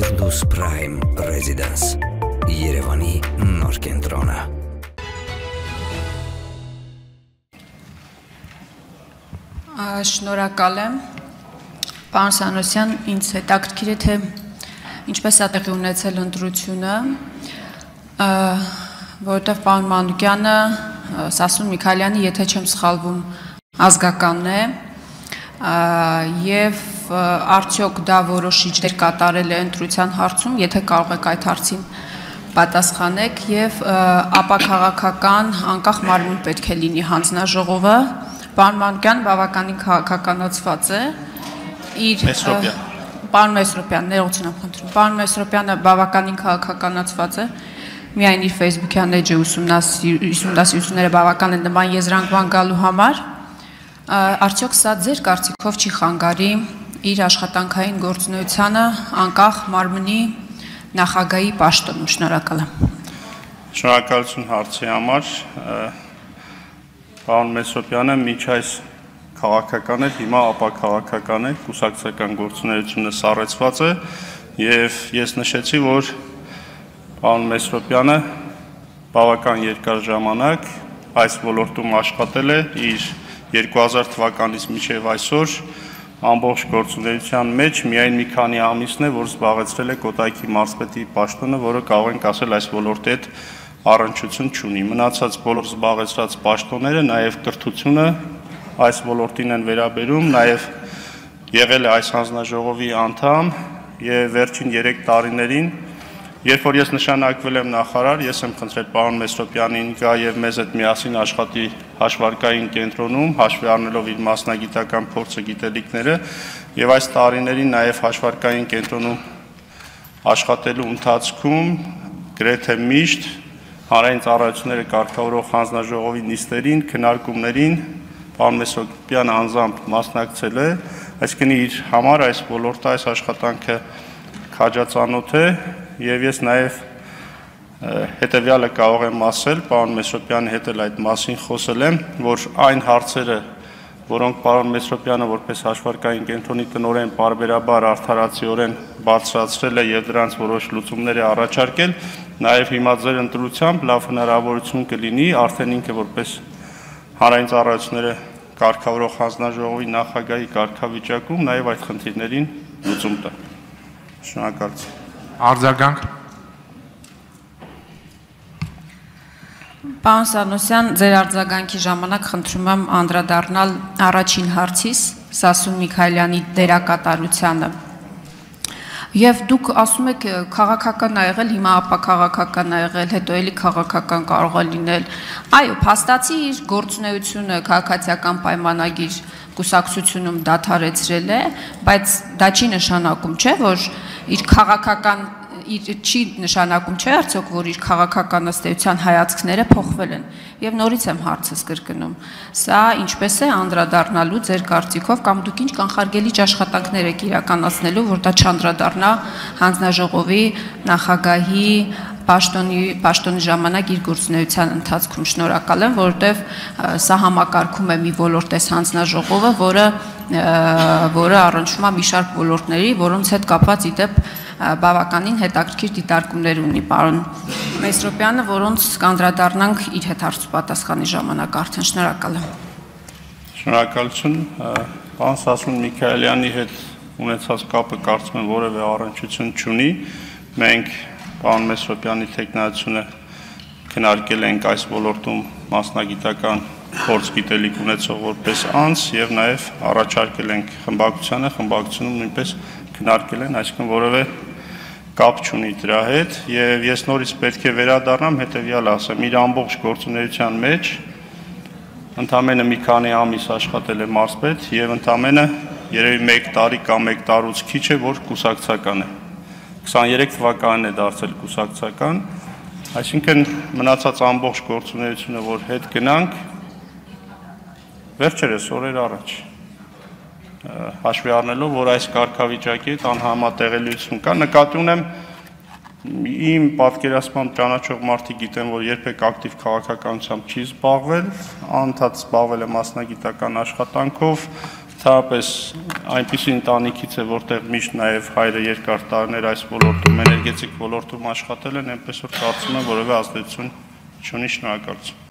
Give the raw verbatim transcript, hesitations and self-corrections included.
Firdaus Prime Residence, Երևանի նոր կենտրոնը։ Շնորհակալ եմ, պարոն Սանոսյան, ինձ հետաքրքիր է, թե ինչպես է տեղի ունեցել ընտրությունը, որովհետև պարոն Մանուկյանը, Սասուն Միքայելյանի, եթե չեմ սխալվում, ազգականն է, եւ արդյոք դա որոշիչ դեր կատարել է ընտրության հարցում, եթե կարող եք այդ հարցին պատասխանեք, եւ ապաքաղաքական անկախ մարմին պետք է լինի հանձնաժողովը, պարոն Մանուկյանը բավականին քաղաքականացված է, իր պարոն Մեսրոպյան, ներողություն եմ խնդրում, պարոն Մեսրոպյանը բավականին քաղաքականացված է, միայն իր Facebook-յան էջը ուսումնասիրությունները բավական են նման եզրանկման գալու համար, արդյոք սա ձեր կարծիքով չի խանգարի իր աշխատանքային գործունեությանը անկախ մարմնի նախագահի պաշտոնում։ Շնորհակալ եմ։ Շնորհակալություն հարցի համար։ Պարոն Մեսրոպյանը միջ այս քաղաքական է, հիմա ապաքաղաքական է, կուսակցական գործունեությունը սառեցված է, եւ ես նշեցի, որ պարոն Մեսրոպյանը բավական երկար ժամանակ այս ոլորտում աշխատել է, իր երկու հազար թվականից մինչև այսօր ամբողջ գործունեության մեջ միայն մի քանի ամիսն է, որ զբաղեցրել է Կոտայքի մարզպետի պաշտոնը, որը կարող ենք ասել այս ոլորտի հետ առնչություն չունի։ Մնացած բոլոր զբաղեցրած պաշտոնները, նաև կրթությունը այս ոլորտին են վերաբերում, նաև եղել է այս հանձնաժողովի անդամ եւ վերջին երեք տարիներին, երբ որ ես նշանակվել եմ նախարար, ես եմ խնդրել պարոն Մեսրոպյանին գա եւ մեզ հետ միասին աշխատի հաշվարկային կենտրոնում, հաշվի առնելով իր մասնագիտական փորձը, գիտելիքները, եւ այս տարիներին նաեւ հաշվարկային կենտրոնում աշխատելու ընթացքում գրեթե միշտ հանրային ծառայությունները կարգավորող հանձնաժողովի նիստերին, քննարկումներին պարոն Մեսրոպյանը անձամբ մասնակցել է, այսինքն իր համար այս ոլորտը, այս աշխատանքը քաջածանոթ է, եւ ես նաեւ հետեւյալը կարող եմ ասել, պարոն Մեսրոպյանի հետ էլ այդ մասին խոսել եմ, որ այն հարցերը, որոնք պարոն Մեսրոպյանը որպես հաշվարկային կենտրոնի տնօրեն բարբերաբար արդարացիորեն բարձրացրել է եւ դրանց որոշ լուծումներ է առաջարկել, նաեւ հիմա ձեր ընտրությամբ լավ հնարավորություն կլինի արդեն ինքը որպես հանրային ծառայությունները կարգավորող հանձնաժողովի նախագահի կարգավիճակում նաեւ այդ խնդիրներին լուծում տա։ Շնորհակալություն։ Արձագանք։ Պարոն Սանոսյան, ձեր արձագանքի ժամանակ խնդրում եմ անդրադառնալ առաջին հարցիս Սասուն Միքայելյանի դերակատարությանը։ Եվ դուք ասում եք քաղաքական ա եղել, հիմա ապաքաղաքական ա եղել, հետո էլի քաղաքական կարող է լինել։ Այո, փաստացի իր գործունեությունը քաղաքացիական պայմանագիր կուսակցությունում դադարեցրել է, բայց դա չի նշանակում, չէ, որ իր քաղաքական չի նշանակում չէ արդյոք, որ իր քաղաքական ըստեյության հայացքները փոխվել են։ Եվ նորից եմ հարցս կրկնում։ Սա ինչպես է անդրադառնալու ձեր կարծիքով կամ դուք ինչ կանխարգելիչ աշխատանքներ եք իրականացնելու, որ դա չանդրադառնա հանձնաժողովի նախագահի պաշտոնի պաշտոնի ժամանակ իր գործունեության ընթացքում։ Շնորհակալ եմ, որովհետև սա համակարգում է մի ոլորտես հանձնաժողովը, որը որը առնչվում է մի շարք ոլորտների, որոնց հետ կապված իդեպ բավականին հետաքրքիր դիտարկումներ ունի պարոն Մեսրոպյանը, որոնց կանդրադառնանք իր հետ հարցուպատասխանի ժամանակ արդեն։ Շնորհակալ եմ։ Շնորհակալություն։ Պարոն Սասուն Միքայելյանի հետ ունեցած կապը կարծում եմ որևէ առնչություն չունի։ Մենք պարոն Մեսրոպյանի թեկնածությունը քննարկել ենք այս ոլորտում մասնագիտական փորձ գիտելիք ունեցող որպես անձ եւ նաեւ առաջարկել ենք խմբակցությանը, խմբակցությունում նույնպես քննարկել են, այսինքն որևէ կապ չունի դրա հետ եւ ես նորից պետք է վերադառնամ հետեւյալը ասեմ, իր ամբողջ գործունեության մեջ ընդամենը մի քանի ամիս աշխատել է մարզպետ եւ ընդամենը երևի մեկ տարի կամ մեկ տարուց քիչ է, որ կուսակցական է։ քսաներեք թվականին է դարձել կուսակցական, այսինքն մնացած ամբողջ գործունեությունը, որ հետ գնանք, վերջերս օրեր առաջ հաշվի առնելով, որ այս կարգավիճակի հետ անհամատեղելիություն կա, նկատի ունեմ իմ պատկերացմամբ ճանաչող մարդիկ գիտեն, որ երբեք ակտիվ քաղաքականությամբ չի զբաղվել, անընդհատ զբաղվել է մասնագիտական աշխատանքով, Ընդհանրապես այնպիսի ընտանիքից է, որտեղ միշտ նաև հայրը երկար տարիներ այս ոլորտում, էներգետիկ ոլորտում աշխատել են, այնպես որ կարծում եմ որևէ ազդեցություն չունի։ Շնորհակալություն։